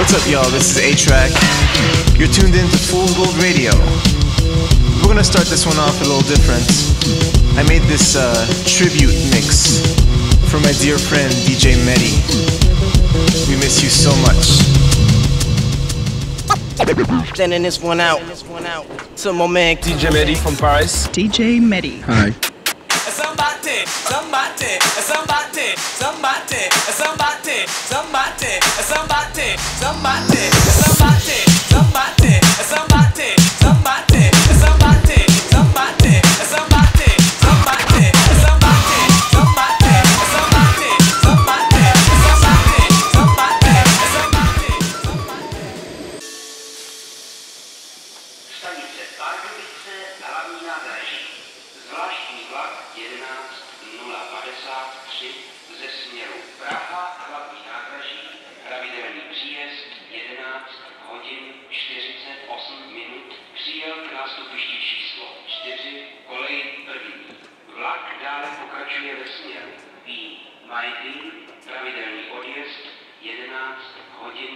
What's up, y'all? This is A-Track. You're tuned in to Fool's Gold Radio. We're gonna start this one off a little different. I made this tribute mix for my dear friend DJ Mehdi. We miss you so much. Sending this one out to my man DJ Mehdi from Paris. DJ Mehdi. Hi. Somebody, somebody, somebody, somebody, somebody, somebody, somebody, somebody, somebody, somebody, somebody, somebody, somebody, somebody, somebody, somebody, somebody, somebody, somebody, somebody, Stanice Pardubice, hlavní nádraží. Zvláštní vlak 11.053 ze směru Praha, hlavní nádraží, pravidelný příjezd 11 hodin 48 minut, přijel k nástupišti číslo 4, kolej první. Vlak dále pokračuje ve směru Majdin, pravidelný odjezd 11 hodin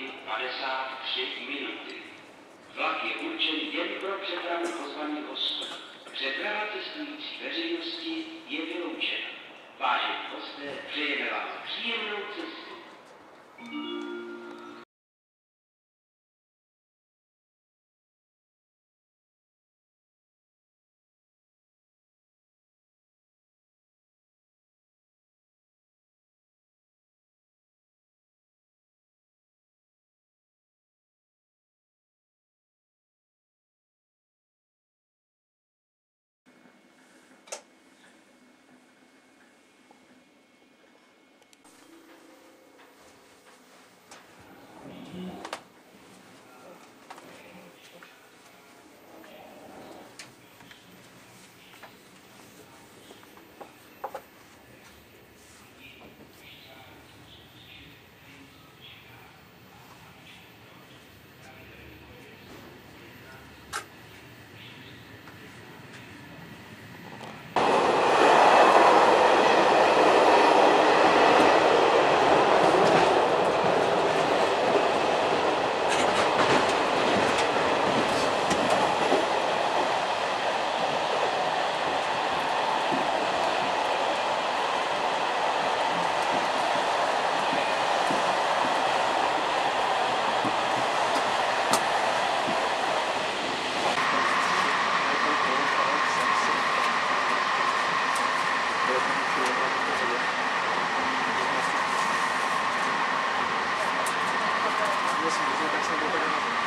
53 minuty. Vlak je určen jen pro přepravu pozvaných hostů. Přeprava cestující veřejnosti je vyloučena. Vážení hosté, přejeme vám příjemnou cestu. Tak jsem